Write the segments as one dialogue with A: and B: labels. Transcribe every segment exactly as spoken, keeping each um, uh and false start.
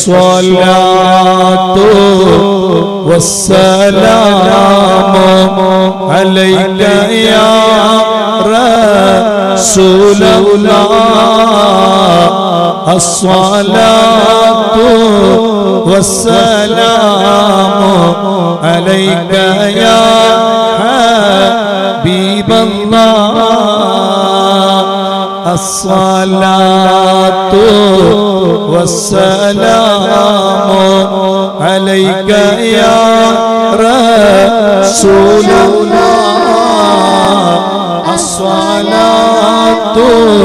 A: الصلاة والسلام عليك يا رسول الله الصلاة والسلام عليك يا حبيب الله الصلاة والسلام عليك يا رسول الله الصلاة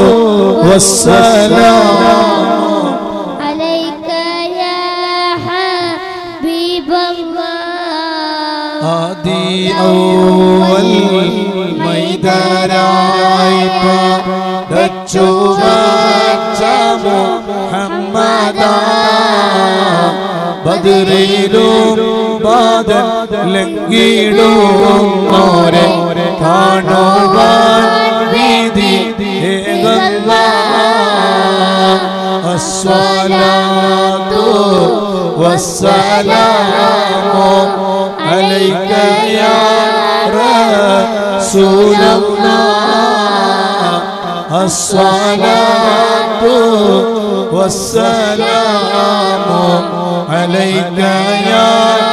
A: والسلام
B: عليك يا حبيب الله
A: آدي أول ميدرايك محمدا بدريلوم ബാദൽ ലംഘിടുന്നോരെ കാണുവാൻ വീതി അസ്സലാത്തു വസ്സലാമു അലൈക യാ റസൂലല്ലാഹ് അസ്സലാത്തു വസ്സലാമു അലൈക യാ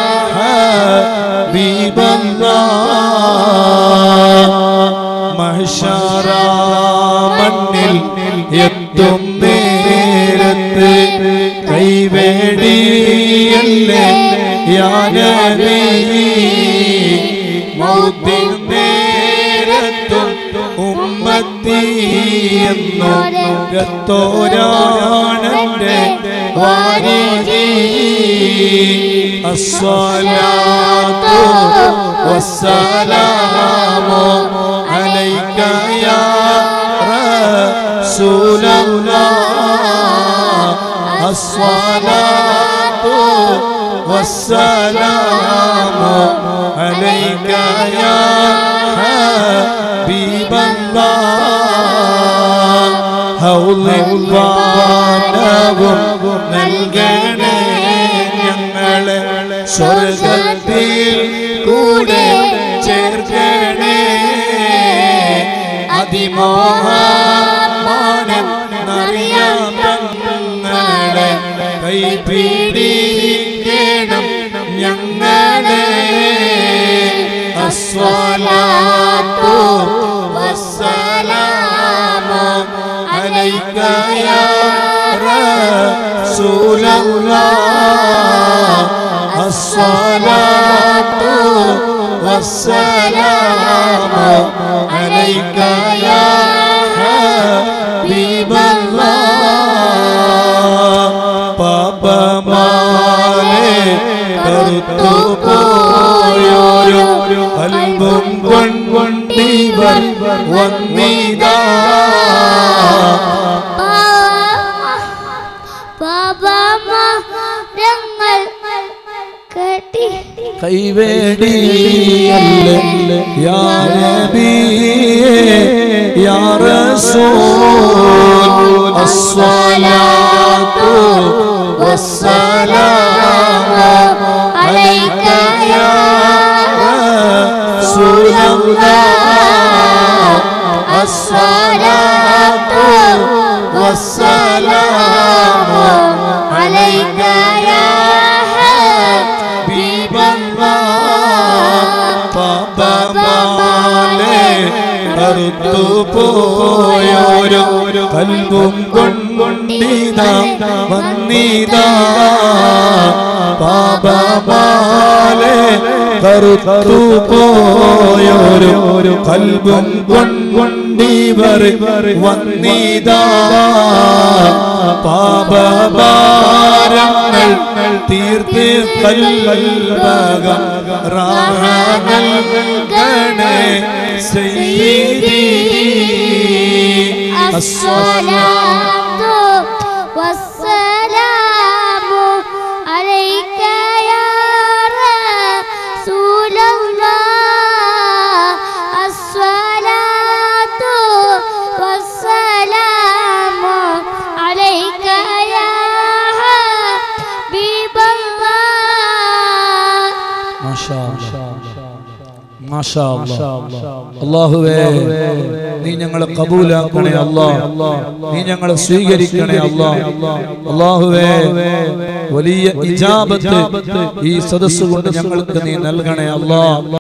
A: ഹബീബല്ലാഹ് മഹ്ശറ മണ്ണിൽ എത്തും നേരത്ത് കൈവേടിയല്ലേ യാ നബി മൗത്തിൻ നേരത്തും ഉമ്മത്തി എന്നോരത്തോരാണെന്റെ വാരിധി അസ്സലാത്തു വസ്സലാമു അലൈക യാ റസൂലല്ലാഹ് അസ്സലാത്തു വസ്സലാമു അലൈക യാ ഹബീബല്ലാഹ് ഹൗലിൻ വാനവും നൽകണേ ഞങ്ങളെ സ്വർഗ്ഗത്തിൽ കൂടെ ചേർക്കണേ അതിമോഹമാനം അറിയാം തങ്ങളെ കൈപിടിക്കണം ഞങ്ങളെ അസ്സലാത്തു വസ്സലാമു അലൈക യാ റസൂലല്ലാഹ് അസ്സലാത്തു വസ്സലാമു അലൈക യാ ഹബീബല്ലാഹ് പാപമാലെ കറുത്തു പോയോരു കൽബും കൊണ്ടിവർ വന്നിതാ കൈവേടിയല്ലേ യാ നബിയേ യാ റസൂൽ അസ്സലാത്തു വസ്സലാമു അലൈക യാ റസൂലല്ലാഹ് അസ്സലാത്തു വസ്സലാമു അലൈക യാ പാപമാലെ കറുത്തു പോയോരു കൽബും കൊണ്ടിതാ വന്നിതാ പാപമാലെ കറുത്തു പോയോരു കൽബും കൊണ്ടിവർ വന്നിതാ പാപഭാരങ്ങൾ തീർത്ത് കൽബകം റാഹകൾ ഗണേ സയ്യിദി
B: അസ്സലാത്തു വസ്സലാമു അലൈക യാ റസൂലല്ലാഹ് അസ്സലാത്തു വസ്സലാമു അലൈക യാ
A: മാഷാ അല്ലാഹ്. അല്ലാഹുവേ നീ ഞങ്ങളെ ഖബൂലാക്കണേ അല്ലാഹ്, നീ ഞങ്ങളെ സ്വീകരിക്കണേ അല്ലാഹ്. അല്ലാഹുവേ വലിയ ഇജാബത്ത് ഈ സദസ്സ് കൊണ്ട് ഞങ്ങൾക്ക് നീ നൽകണേ അല്ലാഹ്.